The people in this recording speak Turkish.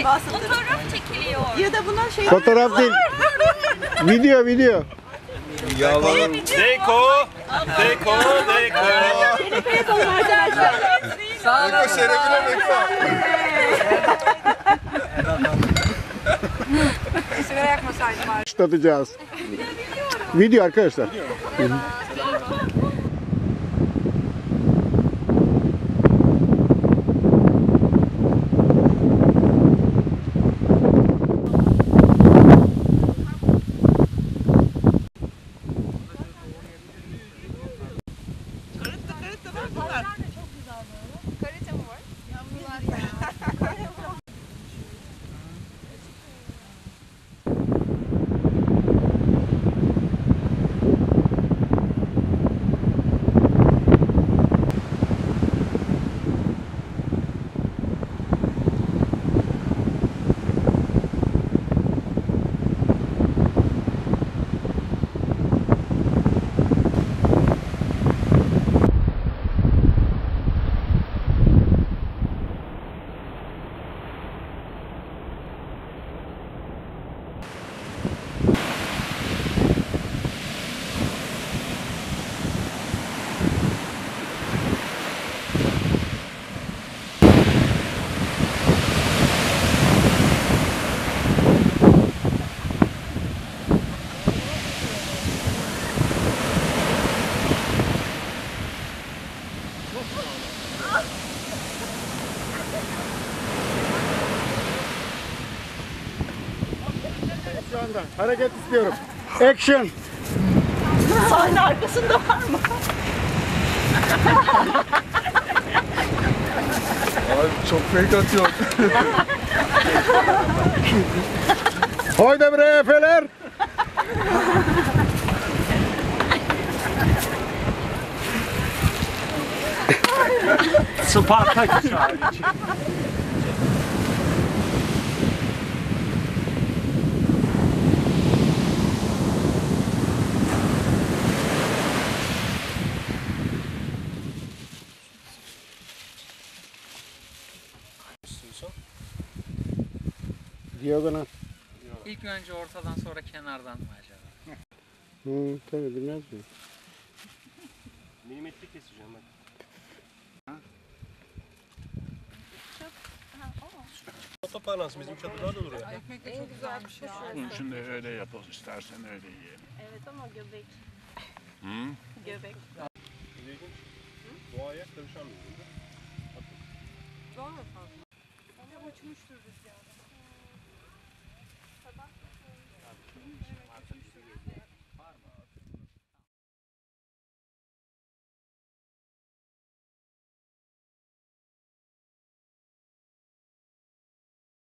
Fotoğraf çekiliyor. Ya da buna şey... Fotoğraf değil. Video, video. Yalan. Deko. Deko. Deko. Şerefe yapalım arkadaşlar. Beko şerefine Beko. Sigara yakmasaydım bari. Başlatacağız. Video arkadaşlar. Karate mı var? Yavrular ya. Şu anda hareket istiyorum. Action. Sahne arkasında var mı? Abi çok fake atıyor. Haydi bre efeler. Spartaküs hariç. Diagonal. İlk önce ortadan sonra kenardan mı acaba? Tabii bilmez mi? Milimetre keseceğim ben. Otoparlans bizim çadırlar da duruyor. Şimdi öyle yapalım, istersen öyle yiyelim. Evet ama göbek. Hı? Göbek. İlginç. Doğaya karışan bir ürün. Zor mu fazla? Ama uçmuştur rüzgarda. Artık